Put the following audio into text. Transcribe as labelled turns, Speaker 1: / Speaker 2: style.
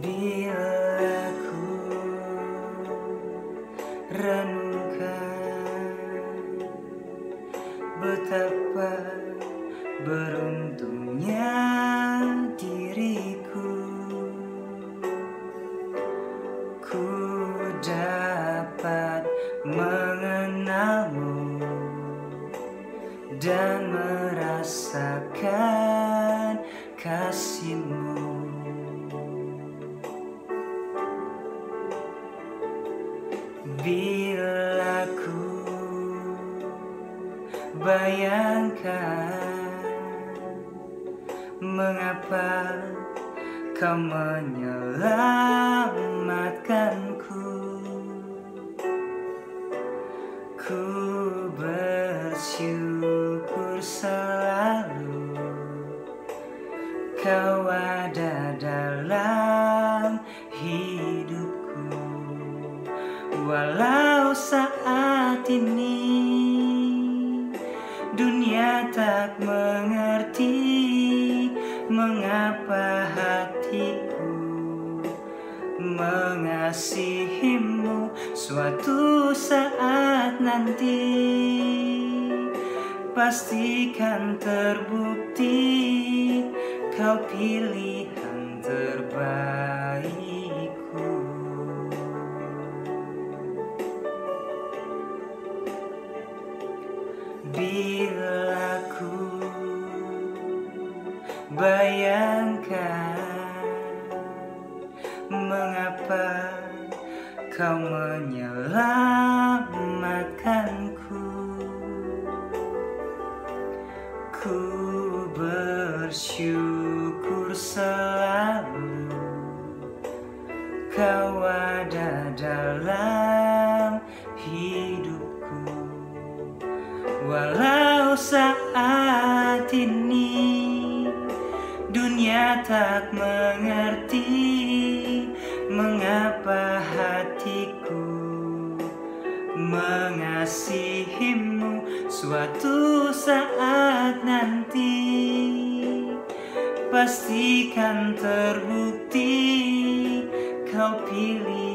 Speaker 1: Bila ku renungkan betapa beruntungnya diriku, ku dapat mengenalmu dan merasakan kasihmu. Bila ku bayangkan mengapa kau menyelamatkanku, ku bersyukur selalu kau ada dalam hidupku. Walau saat ini dunia tak mengerti mengapa hatiku mengasihimu, suatu saat nanti pastikan terbukti kau pilihan terbaikku. Bila ku bayangkan mengapa kau menyelamatkanku, ku bersyukur selalu kau ada dalam hidupku. Walau saat ini dunia tak mengerti mengapa hatiku mengasihimu, suatu saat nanti pastikan terbukti kau pilih